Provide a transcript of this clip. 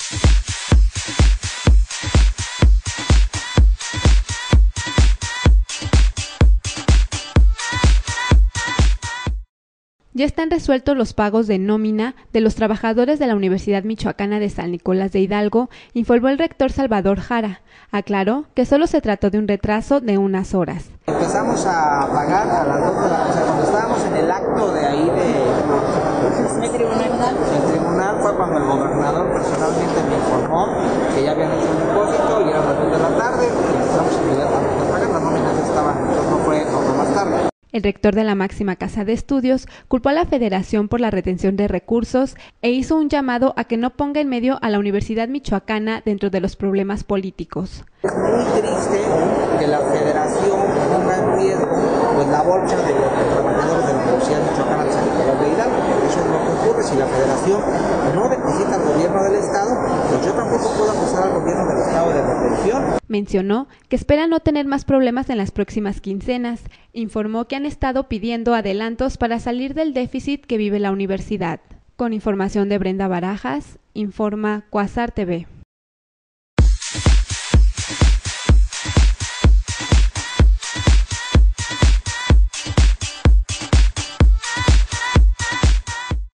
Ya están resueltos los pagos de nómina de los trabajadores de la Universidad Michoacana de San Nicolás de Hidalgo, informó el rector Salvador Jara. Aclaró que solo se trató de un retraso de unas horas. Empezamos a pagar a las 2 de la tarde, cuando estábamos en el acto de ahí el tribunal fue cuando el gobernador personalmente me informó que ya habían hecho un depósito y eran las 2 de la tarde y empezamos inmediatamente a pagar, las nóminas estaban, entonces no fue más tarde. El rector de la máxima casa de estudios culpó a la Federación por la retención de recursos e hizo un llamado a que no ponga en medio a la Universidad Michoacana dentro de los problemas políticos. Es muy triste que la Federación ponga en riesgo la bolsa de los trabajadores de la Universidad Michoacana de San Nicolás de Hidalgo. Eso es lo que ocurre. Si la Federación no deposita al gobierno del Estado, pues yo tampoco puedo acusar al gobierno del Estado de retención. Mencionó que espera no tener más problemas en las próximas quincenas. Informó que han estado pidiendo adelantos para salir del déficit que vive la universidad. Con información de Brenda Barajas, informa Cuasar TV.